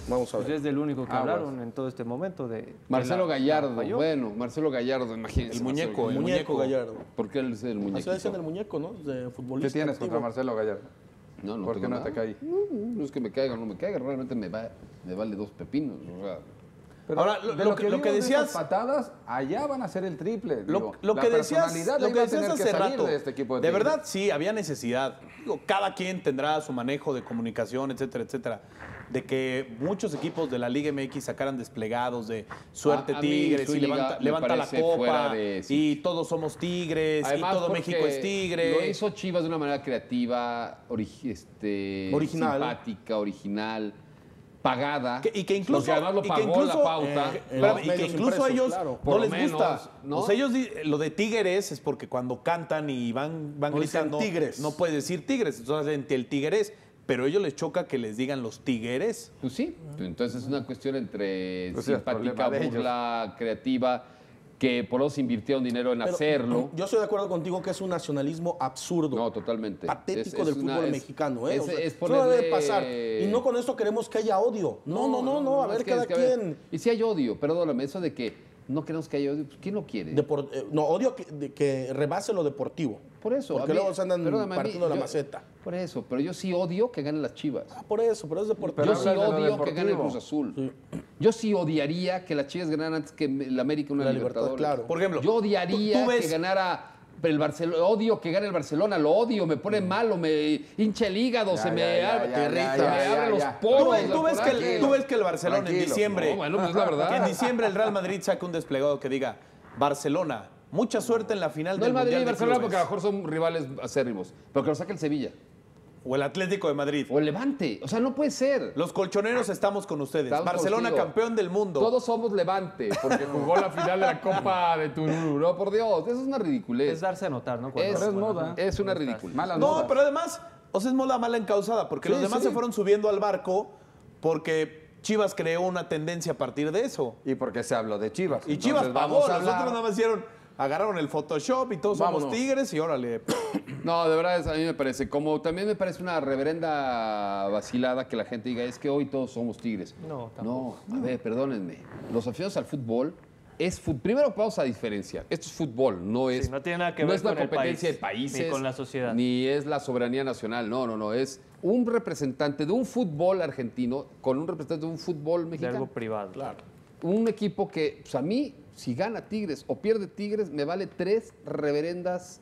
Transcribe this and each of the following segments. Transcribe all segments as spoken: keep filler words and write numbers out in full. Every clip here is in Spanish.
Vamos a ver. Pues es del único que Ah, hablaron bueno. en todo este momento de... Marcelo de la- Gallardo, la falló. bueno, Marcelo Gallardo, imagínense. El muñeco, Marcelo El el muñeco muñeco. Gallardo. ¿Por qué él es el muñeco? Así decían el muñeco, ¿no? De futbolista. ¿Qué tienes activo. contra Marcelo Gallardo? No, no ¿Por qué tengo no te nada. cae? No, no es que me caiga o no me caiga, realmente me, va, me vale dos pepinos. O sea, Pero Ahora, lo- de lo lo, que- que, lo que digo de decías- esas patadas, allá van a ser el triple. Lo, Digo, lo la que decías, personalidad lo ahí que va a decías tener que hace salir rato, de este equipo de de Tigres. verdad sí había necesidad. Digo, cada quien tendrá su manejo de comunicación, etcétera, etcétera. De que muchos equipos de la Liga M X sacaran desplegados de suerte A- a mí Tigres su y liga levanta, me levanta la parece fuera copa de sí. y todos somos Tigres además, y todo porque México es Tigre. Lo hizo Chivas de una manera creativa, ori- este, Original. simpática, original, pagada. Que- y que incluso, Porque además lo y que pagó incluso, la pauta. eh, en espérame, los y que medios incluso a impresos, ellos claro. no Por les lo menos, gusta. ¿no? O sea, ellos di- lo de Tigres es porque cuando cantan y van, van No dicen gritando, Tigres. no puedes decir Tigres, entonces entre el Tigres, pero a ellos les choca que les digan los Tigres. Pues sí, entonces es una cuestión entre Pues sí, es simpática, problema de ellos. burla, creativa, que por eso invirtieron dinero en Pero hacerlo. Yo estoy de acuerdo contigo que es un nacionalismo absurdo. No, totalmente. Patético Es- es del una- fútbol es- mexicano, ¿eh? es- O sea, es eso no debe ponerle- pasar. Y no con esto queremos que haya odio. No, no, no, no. A ver, es que- cada es que, a ver, quien. y si hay odio, perdóname, eso de que no queremos que haya odio, pues ¿quién lo quiere? Depor- eh, no, odio que, de- que rebase lo deportivo. Por eso. Porque a mí- luego se andan perdóname, a mí, partiendo la yo- maceta. Por eso, pero yo sí odio que ganen las Chivas. Ah, por eso, pero es deportivo. Pero yo sí hablas de lo odio que gane el deportivo. Cruz Azul. Yo sí odiaría que las Chivas ganaran antes que el América una La Libertadores. Libertad, claro. Por ejemplo, Yo odiaría tú- tú ves- que ganara el Barcelona. Odio que gane el Barcelona, lo odio, me pone malo, me hincha el hígado, Ya, se ya, me, ya, abre, ya, se ya, me ya, abren los ya. poros. Tú, ves- de tú ves que el, coraje. tú ves que el Barcelona en Tranquilo. diciembre, No, bueno, pues es la verdad. que en diciembre el Real Madrid saca un desplegado que diga Barcelona, mucha suerte en la final No del el Madrid y Mundial de Barcelona porque a lo Clubes. mejor son rivales acérrimos, pero que lo saque el Sevilla. O el Atlético de Madrid. O el Levante. O sea, no puede ser. Los colchoneros estamos con ustedes. Estamos Barcelona contigo. campeón del mundo. Todos somos Levante, porque jugó la final de la Copa de Tururu. No, por Dios, eso es una ridiculez. Es darse a notar, ¿no? Cuando- Es- Pero es cuando- moda. Es una cuando estás. ridiculez. Malas No, modas. pero además, o sea, es moda mala encausada, porque Sí, los demás sí. se fueron subiendo al barco porque Chivas creó una tendencia a partir de eso. Y porque se habló de Chivas. Y Entonces, Chivas pagó, vamos a los hablar. otros nada más hicieron, agarraron el Photoshop y todos somos Vámonos. Tigres y órale. No, de verdad, es- a mí me parece. Como también me parece una reverenda vacilada que la gente diga, es que hoy todos somos tigres. No, tampoco. No, a ver, perdónenme. Los aficionados al fútbol es fútbol. Primero vamos a diferenciar. Esto es fútbol, no es. Sí, no tiene nada que no ver es una con el competencia país, de países. ni con la sociedad. Ni es la soberanía nacional. No, no, no. Es un representante de un fútbol argentino con un representante de un fútbol De mexicano. algo privado. Claro. Un equipo que, pues a mí, si gana Tigres o pierde Tigres, me vale tres reverendas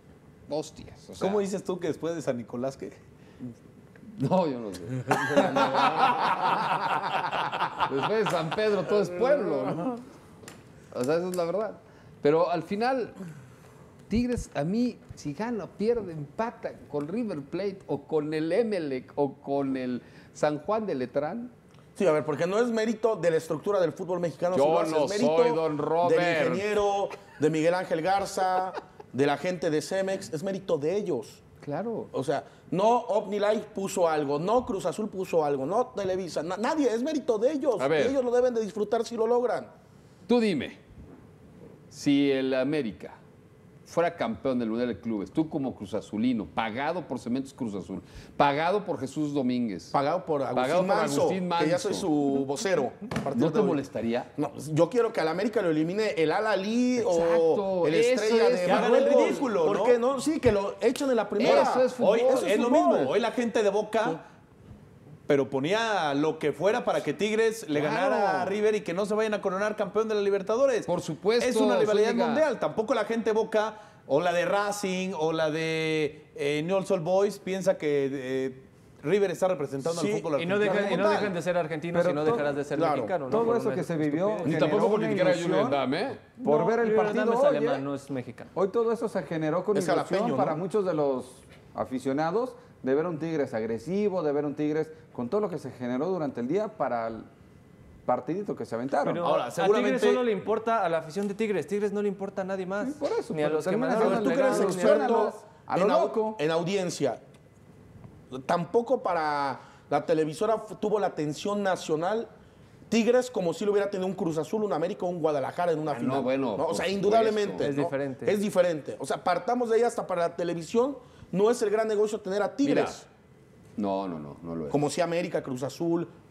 hostias. O sea, ¿Cómo dices tú que después de San Nicolás que No, yo no sé. Después de San Pedro todo es pueblo, ¿no? O sea, esa es la verdad. Pero al final, Tigres, a mí, si gana, pierde, empata con River Plate o con el Emelec o con el San Juan de Letrán. Sí, a ver, porque no es mérito de la estructura del fútbol mexicano. Yo si lo haces, no es mérito soy don Robert. Del ingeniero, de Miguel Ángel Garza, de la gente de Cemex. Es mérito de ellos. Claro. O sea, no OmniLife puso algo, no Cruz Azul puso algo, no Televisa, na- nadie, es mérito de ellos. A ver. Ellos lo deben de disfrutar si lo logran. Tú dime, si el América fuera campeón del Mundial de Clubes, tú como Cruz Azulino, pagado por Cementos Cruz Azul, pagado por Jesús Domínguez, Pagado por Agustín, Pagado por Manso, Agustín que ya Manso. soy su vocero. a partir ¿no de te hoy. molestaría? No, yo quiero que al América lo elimine el Al-Ali o Exacto, el eso Estrella es, de que hagan el Marruecos. ridículo, ¿Por ¿no? qué no? Sí, que lo echen en la primera. Eso es fútbol. hoy es, Eso es lo fútbol. mismo? Hoy la gente de Boca, pero ponía lo que fuera para que Tigres le Claro. ganara a River y que no se vayan a coronar campeón de la Libertadores. Por supuesto, Es una rivalidad Zúñiga. mundial. Tampoco la gente de Boca o la de Racing o la de eh, Newell's Old Boys piensa que eh, River está representando Sí, al fútbol Y no, argentino. dejan, y no como tal. dejan de ser argentinos Pero y no todo- dejarás de ser claro, mexicano. ¿no? todo Por eso una que se vivió estupidez. Ni generó tampoco porque una quiera ilusión Julián Dame, ¿eh? por No, ver el Julián partido Adame es hoy, alemán, ¿eh? no es mexicano. Hoy todo eso se generó con Es ilusión jalapeño, ¿no? para muchos de los aficionados de ver un Tigres agresivo, de ver un Tigres con todo lo que se generó durante el día para el partidito que se aventaron. Pero Ahora, a seguramente- Tigres solo le importa a la afición de Tigres. Tigres no le importa a nadie más. Sí, por eso, Ni a pero los que termina mandaron siendo Tú los que eres legados, legados, ni a- experto a lo en, au- loco. en audiencia, tampoco para la televisora f- tuvo la atención nacional Tigres como si lo hubiera tenido un Cruz Azul, un América o un Guadalajara en una Ah, final. no, bueno, O por sea, supuesto. indudablemente. Es ¿no? diferente. Es diferente. O sea, partamos de ahí hasta para la televisión. No es el gran negocio tener a Tigres. Mira, no, no, no, no lo es. Como si América, Cruz Azul,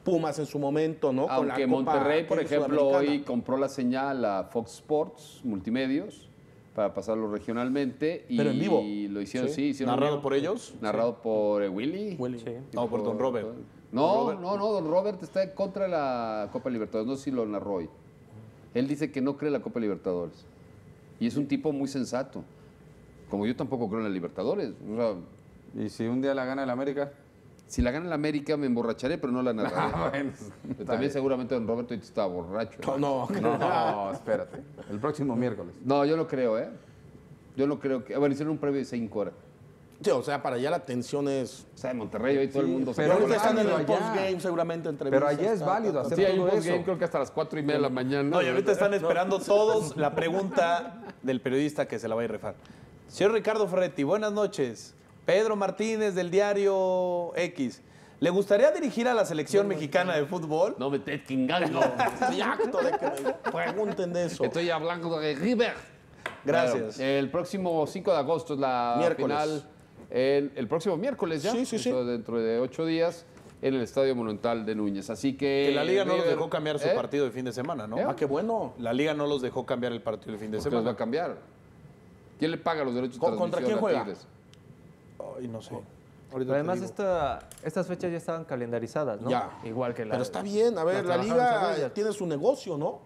Pumas en su momento, ¿no? Con la Aunque Copa Monterrey, por aquella ejemplo, sudamericana. hoy compró la señal a Fox Sports Multimedios para pasarlo regionalmente. Y Pero en vivo. lo hicieron, Sí. sí. hicieron ¿Narrado en vivo. por ellos? Narrado por eh, Willy. Willy. Sí. No, por Don Robert. No, no, no, Don Robert está en contra de la Copa Libertadores. No sé si lo narró hoy. Él dice que no cree en la Copa Libertadores. Y es un tipo muy sensato. Como yo tampoco creo en la Libertadores. O sea, Y si un día la gana el América. si la gana el América me emborracharé, pero no la narraré. Ah, bueno, Pero también seguramente Don Roberto ahorita estaba borracho. ¿eh? No, no. No, espérate. El próximo miércoles. No, yo no creo, ¿eh? Yo no creo que... Bueno, hicieron un previo de cinco horas. Sí, o sea, para allá la tensión es... O sea, en Monterrey hoy todo el mundo... se pero Pero pone ahorita con están en la- el válido allá. postgame, seguramente Pero entrevistas. allá es ta, válido ta, ta. hacer Sí, hay un todo postgame eso. creo que hasta las cuatro y media de la mañana. No, y ahorita están esperando todos la pregunta del periodista que se la va a ir a rifar. Señor Ricardo Ferretti, buenas noches. Pedro Martínez del diario X. ¿Le gustaría dirigir a la selección mexicana de fútbol? No me estés chingando. Estoy harto de que me pregunten de eso. Estoy hablando de River. Gracias. Bueno, el próximo cinco de agosto es la Miércoles. final. El, el próximo miércoles ya. Sí, sí, sí. Eso dentro de ocho días en el Estadio Monumental de Núñez. Así que... Que la liga no los River- dejó cambiar su ¿Eh? partido de fin de semana, ¿no? Ah, qué bueno. La liga no los dejó cambiar el partido de fin de ¿Por qué los va a semana. cambiar? ¿Quién le paga los derechos de ¿Con- contra transmisión quién a juega? Tigres? Ay, no sé. Pero Ahorita te además digo. esta, estas fechas ya estaban calendarizadas, ¿no? Ya. Igual que la... Pero está bien, a ver, la trabajaron liga sobre ellas. tiene su negocio, ¿no?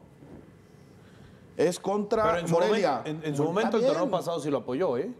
Es contra Pero en su, Morelia. momento, en, en su Pues, momento el está torneo bien. pasado sí lo apoyó, ¿eh?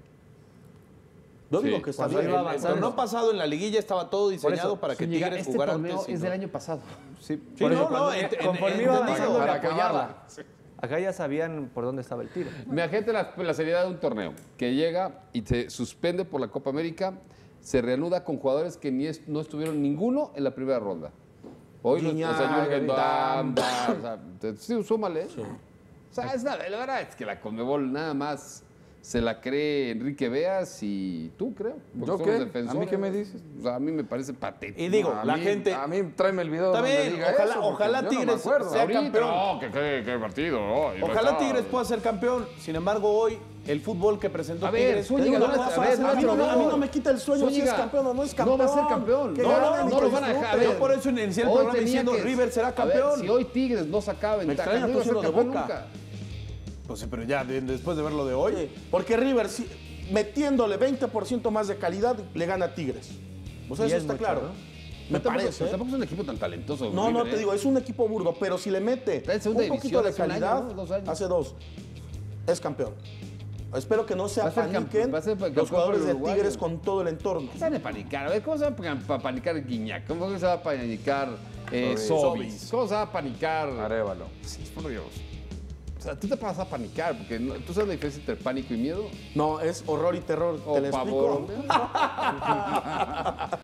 Yo digo Sí. que está Cuando bien. iba El, el avanzando. torneo pasado en la liguilla estaba todo diseñado para que Zúñiga, Tigres este jugara torneo antes. y es no. del año pasado. Sí. Sí, Por eso, no, no, cuando- ent- conforme ent- iba entendido. avanzando de Para apoyarla. acabarla. Acá ya sabían por dónde estaba el tiro. Imagínate la, la seriedad de un torneo que llega y se suspende por la Copa América, se reanuda con jugadores que ni es- no estuvieron ninguno en la primera ronda. Hoy los, o sea, Guiñac, Jürgen Damm. Damm, o sea, te- sí, súmale. O sea, es la, la verdad es que la Conmebol nada más se la cree Enrique Beas y tú, creo. porque ¿Yo son qué? los ¿A mí defensores. qué me dices? O sea, a mí me parece patético. Y digo, A la mí- gente. A mí tráeme el video Está donde bien, diga ojalá- eso, porque ojalá yo no me Tigres acuerdo. sea Ahorita, campeón. no, que qué, qué partido. no, y no Ojalá está- Tigres pueda ser campeón. Sin embargo, hoy el fútbol que presentó A ver, Tigres. Zúñiga, Te digo, no no le- es a ver, fácil. no a, mí te no, lo a mí digo. no me quita el sueño si Zúñiga, es campeón o no es campeón. No va a ser campeón. Que No, ganen no, y no que lo van a dejar. A disfruten. ver, Yo por eso inicié el Hoy programa tenía diciendo que- River será a ver, campeón. si hoy Tigres no sacaba ventaja, extraña no iba a ser tu cielo de campeón Boca. nunca. Pues sí, pero ya de- después de verlo de hoy. Oye, porque River, si- metiéndole veinte por ciento más de calidad, le gana a Tigres. Pues Y eso es está mucho, claro. ¿no? Me Pero tampoco- parece. pero ¿eh? tampoco es un equipo tan talentoso. No, no, River, te ¿eh? digo, es un equipo burdo, pero si le mete Está en un segunda poquito división de hace un año, calidad, ¿no? Dos años. hace dos, es campeón. Espero que no se Va a ser campeón, apaniquen va a ser campeón los jugadores por de el uruguayo. Tigres con todo el entorno. ¿Qué se van a panicar? A ver, ¿cómo se va a pa- pa- panicar Guiñac? ¿Cómo se va a panicar eh, Sobis. Sobis? ¿Cómo se va a panicar? Arévalo. Sí, por Dios. O sea, tú te vas a panicar, porque no- tú sabes la diferencia entre pánico y miedo. No, es horror y terror. O ¿Te lo pavor. explico?